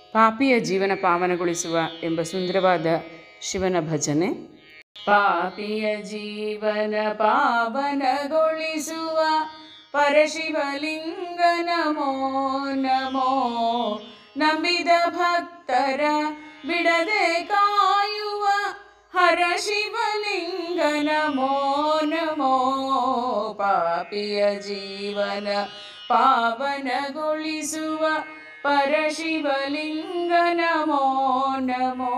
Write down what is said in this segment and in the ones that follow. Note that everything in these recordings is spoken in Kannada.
ಪಾಪಿಯ ಜೀವನ ಪಾವನಗೊಳಿಸುವ ಎಂಬ ಸುಂದರವಾದ ಶಿವನ ಭಜನೆ. ಪಾಪಿಯ ಜೀವನ ಪಾವನಗೊಳಿಸುವ ಪರಶಿವಲಿಂಗ ನಮೋ ನಮೋ. ನಂಬಿದ ಭಕ್ತರ ಬಿಡದೆ ಕಾಯುವ ಹರ ಶಿವಲಿಂಗ ನಮೋ ನಮೋ. ಪಾಪಿಯ ಜೀವನ ಪಾವನಗೊಳಿಸುವ ಪರಶಿವಲಿಂಗ ನಮೋ ನಮೋ.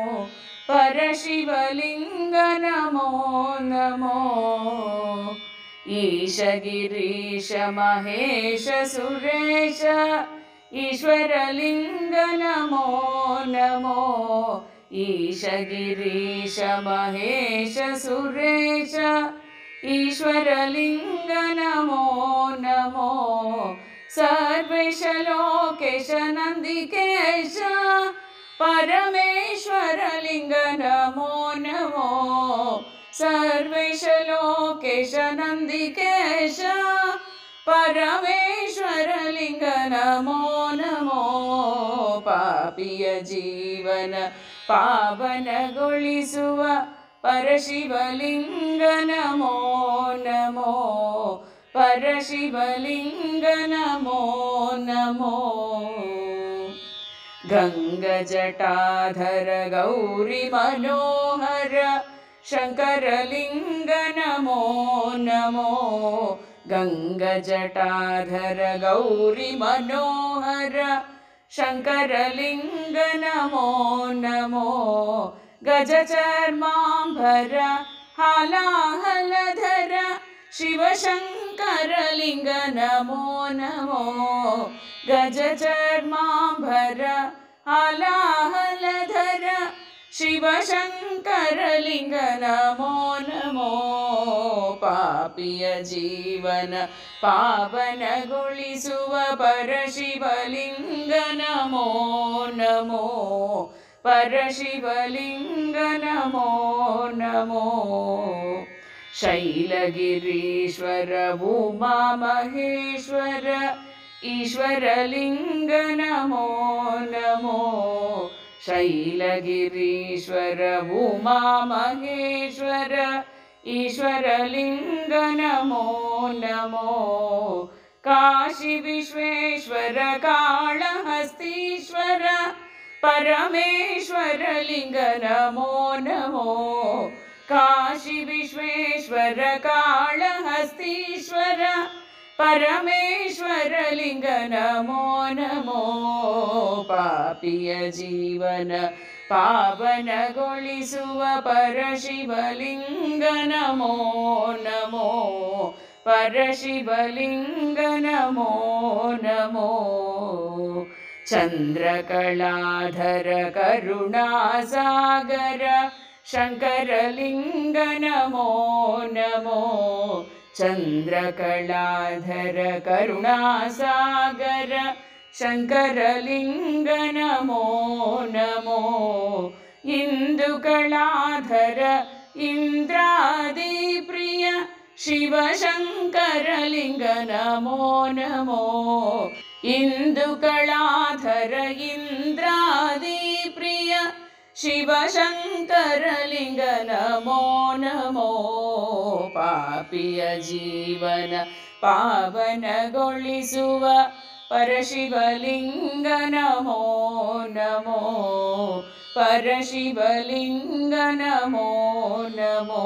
ಪರಶಿವಲಿಂಗ ನಮೋ ನಮೋ. ಈಶ ಗಿರೀಶ ಮಹೇಶ ಸುರೇಶ ಈಶ್ವರಲಿಂಗ ನಮೋ ನಮೋ. ಈಶ ಗಿರೀಶ ಮಹೇಶ ಸುರೇಶ ಈಶ್ವರಲಿಂಗ ನಮೋ ನಮೋ. ಸರ್ವೇಶ ಲೋಕೇಶ ನಂದಿಕೇಶ ಪರಮೇಶ್ವರಲಿಂಗ ನಮೋ ನಮೋ. ಸರ್ವೇಶ ಲೋಕೇಶ ನಂದಿಕೇಶ ಪರಮೇಶ್ವರಲಿಂಗ ನಮೋ ನಮೋ. ಪಾಪಿಯ ಜೀವನ ಪಾವನಗೊಳಿಸುವ ಪರಶಿವಲಿಂಗ ನಮೋ ನಮೋ. ಪರಶಿವಲಿಂಗ ನಮೋ ನಮೋ. ಗಂಗ ಜಟಾಧರ ಗೌರಿ ಮನೋಹರ ಶಂಕರಲಿಂಗ ನಮೋ ನಮೋ. ಗಂಗ ಜಟಾಧರ ಗೌರಿ ಮನೋಹರ ಶಂಕರಲಿಂಗ ನಮೋ ನಮೋ. ಗಜ ಚರ್ಮಾಂಬರ ಹಾಲಾಹಲಧರ ಶಿವಶಂಕರಲಿಂಗ ನಮೋ ನಮೋ. ಗಜ ಚರ್ಮಾಂಬರ ಹಾಲಾಹಲಧರ ಶಿವಶಂಕರಲಿಂಗ ನಮೋ ನಮೋ. ಪಾಪಿಯ ಜೀವನ ಪಾವನಗೊಳಿಸುವ ಪರಶಿವಲಿಂಗ ನಮೋ ನಮೋ. ಪರಶಿವಲಿಂಗ ನಮೋ ನಮೋ. ಶೈಲಗಿರೀಶ್ವರ ಉಮಾ ಮಹೇಶ್ವರ ಈಶ್ವರಲಿಂಗ ನಮೋ ನಮೋ. ಶೈಲಗಿರೀಶ್ವರ ಉಮಾ ಮಹೇಶ್ವರ ಈಶ್ವರಲಿಂಗ ನಮೋ ನಮೋ. ಕಾಶಿ ವಿಶ್ವೇಶ್ವರ ಕಾಳಹಸ್ತೀಶ್ವರ ಪರಮೇಶ್ವರಲಿಂಗ ನಮೋ ನಮೋ. ಕಾಶಿ ವಿಶ್ವೇಶ್ವರ ಕಾಳಹಸ್ತೀಶ್ವರ ಪರಮೇಶ್ವರಲಿಂಗ ನಮೋ ನಮೋ. ಪಾಪಿಯ ಜೀವನ ಪಾವನಗೊಳಿಸುವ ಪರಶಿವಲಿಂಗ ನಮೋ ನಮೋ. ಪರಶಿವಲಿಂಗ ನಮೋ ನಮೋ. ಚಂದ್ರಕಲಾಧರ ಕರುಣಾಸಾಗರ ಶಂಕರಲಿಂಗ ನಮೋ ನಮೋ. ಚಂದ್ರಕಲಾಧರ ಕರುಣಾಸಾಗರ ಶಂಕರಲಿಂಗ ನಮೋ ನಮೋ. ಇಂದುಕಳಾಧರ ಇಂದ್ರಾದಿ ಪ್ರಿಯ ಶಿವಶಂಕರಲಿಂಗ ನಮೋ ನಮೋ. ಇಂದುಕಳಾಧರ ಇಂದ್ರಾದಿ ಪ್ರಿಯ ಶಿವಶಂಕರಲಿಂಗ ನಮೋ ನಮೋ. ಪಾಪಿಯ ಜೀವನ ಪಾವನಗೊಳಿಸುವ ಪರಶಿವಲಿಂಗ ನಮೋ ನಮೋ. ಪರಶಿವಲಿಂಗ ನಮೋ ನಮೋ.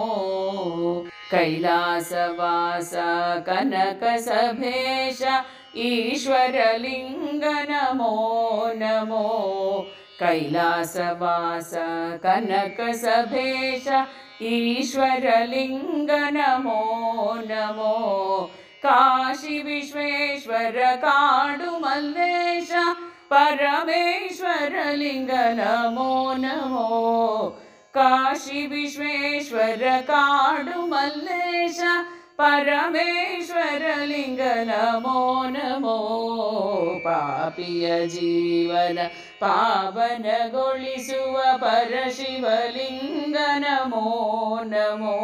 ಕೈಲಾಸವಾಸ ಕನಕ ಸಭೇಶ ಈಶ್ವರಲಿಂಗ ನಮೋ ನಮೋ. ಕೈಲಾಸವಾಸ ಕನಕ ಸಭೇಶ ಈಶ್ವರಲಿಂಗ ನಮೋ ನಮೋ. ಕಾಶಿ ವಿಶ್ವೇಶ್ವರ ಕಾಡು ಮಲ್ಲೇಶ ಪರಮೇಶ್ವರಲಿಂಗ ನಮೋ ನಮೋ. ಕಾಶಿ ವಿಶ್ವೇಶ್ವರ ಕಾಡು ಮಲ್ಲೇಶ ಪರಮೇಶ್ವರಲಿಂಗ ನಮೋ ನಮೋ. ಪಾಪಿಯ ಜೀವನ ಪಾವನಗೊಳಿಸುವ ಪರಶಿವಲಿಂಗ ನಮೋ ನಮೋ.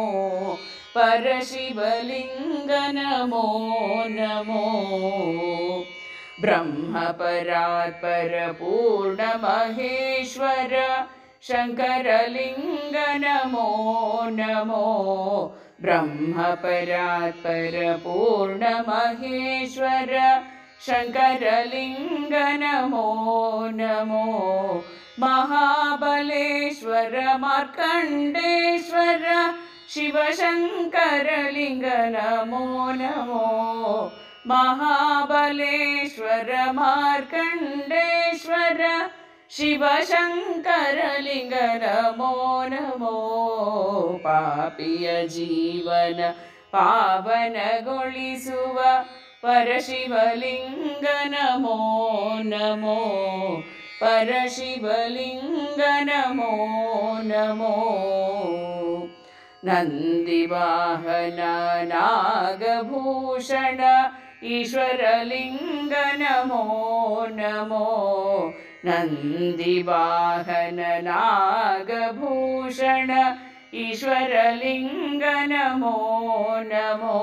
ಪರಶಿವಲಿಂಗ ನಮೋ ನಮೋ. ब्रह्मपरात्पर पूर्णमहेश्वर शङ्करलिङ्ग नमो नमो ब्रह्मपरात्पर पूर्णमहेश्वर शङ्करलिङ्ग नमो नमो महाबलेश्वर मार्कण्डेश्वर शिवशङ्करलिङ्ग नमो नमो महाबलेश्वर मार्कण्डेश्वर शिवशङ्करलिङ्ग नमो नमो पापिय जीवन पावनಗೊಳಿಸುವ परशिवलिङ्ग नमो नमो परशिवलिङ्ग नमो नमो नन्दिवाहन नागभूषण ईश्वरलिङ्ग नमो नमो नन्दिवाहन नागभूषण ईश्वरलिङ्ग नमो नमो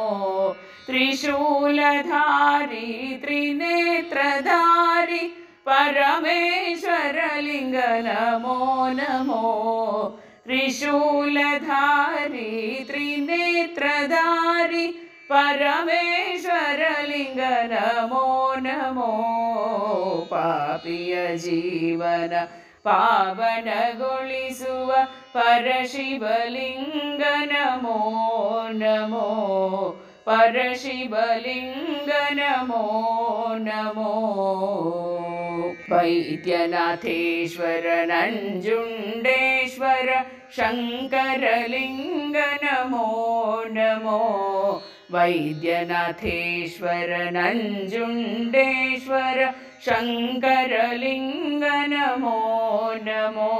त्रिशूलधारी त्रिनेत्रधारी परमेश्वरलिङ्ग नमो नमो त्रिशूलधारी त्रिनेत्रधारी परमेश्वरलिङ्ग नमो नमो पापिय जीवन पावनಗೊಳಿಸುವ परशिवलिङ्ग नमो नमो परशिवलिङ्ग नमो नमो वैद्यनाथेश्वर नञ्जुण्डेश्वर शङ्करलिङ्ग नमो नमो वैद्यनाथेश्वर नञ्जुण्डेश्वर शङ्करलिङ्ग नमो नमो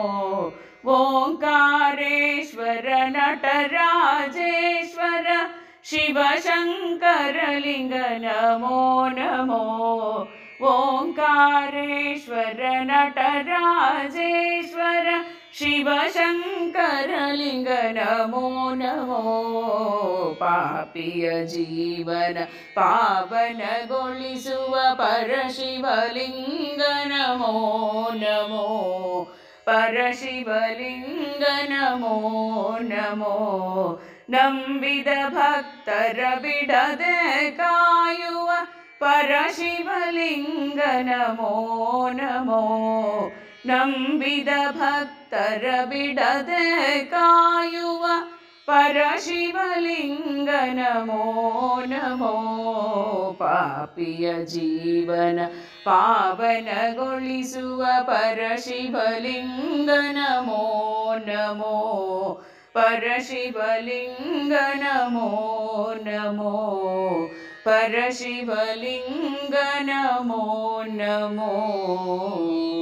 ओङ्कारेश्वर नटराजेश्वर शिवशङ्करलिङ्ग नमो नमो ओङ्कारेश्वर नटराजेश्वर शिवशङ्करलिङ्ग नमो नमो पापिय जीवन पावनಗೊಳಿಸುವ परशिवलिङ्ग नमो नमो परशिवलिङ्ग नमो नमो ನಂಬಿದ ಭಕ್ತರ ಬಿಡದೆ ಕಾಯುವ परशिवलिङ्ग नमो नमो ನಂಬಿದ ಭಕ್ತರ ಬಿಡದೆ ಕಾಯುವ परशिवलिङ्ग नमो नमो पापिय जीवन पावनಗೊಳಿಸುವ परशिवलिङ्ग नमो नमो परशिवलिङ्ग नमो नमो परशिवलिङ्ग नमो नमो